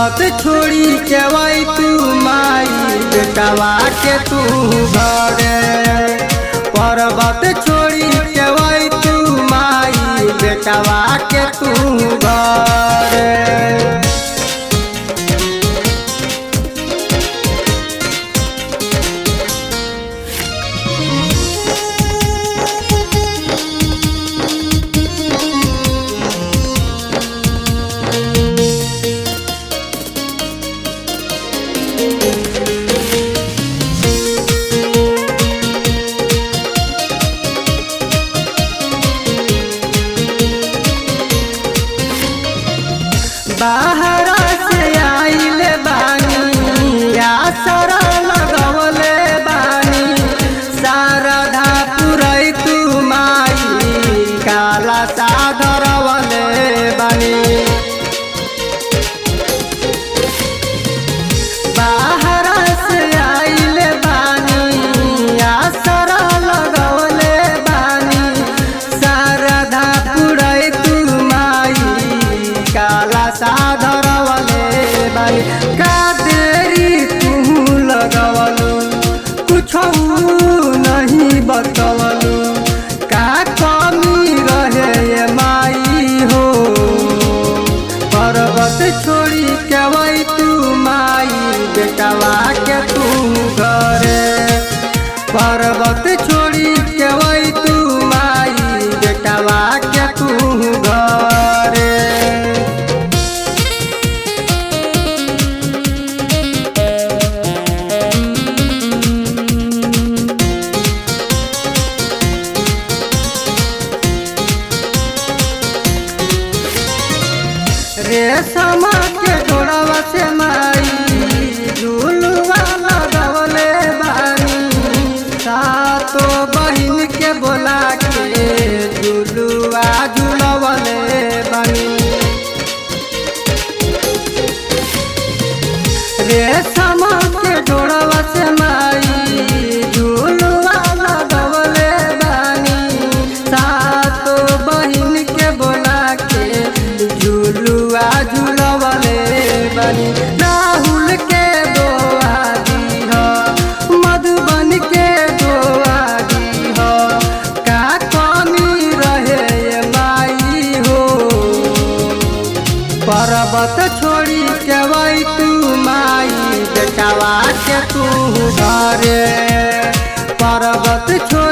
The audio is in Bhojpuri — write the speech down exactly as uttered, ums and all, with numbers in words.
पर्वत छोड़ी के वही तू माई बेटवा के तू घरे। पर्वत छोड़ी के वही तू माई बेटवा के तू घरे। बाहर से आइले बानी आसरा लगवले बानी शारदा पुरई तू माई काला साधरवले बानी। बाहर से आइले बानी आसरा लगवले बानी शारदा पुरई तू माई काला साधरवले बानी। का देरी तू लगवलू कुछ नहीं बतवलू का कमी रहे ये माई हो। पर्वत छोड़ी के वही तू माई बेटवा के तू घरे। पर्वत छोड़ी के वही तू माई बेटवा के तू घरे। रेशम के डोरवा से माई झूलुआ लगवले बानी सातो बहिन के बोला के झूलुआ झूलवले बानी। रेशम के डोरवा से माई झूलुआ लगवले बानी सातो बहिन के बोला के झूलुआ झूलवले बानी। राहुल के दोआ दी हो मधुबन के दोआ दी हो का कमी रहे ये माई हो। पर्वत छोड़ी के वही तू माई बेटवा के तू घरे। पर्वत छोड़ी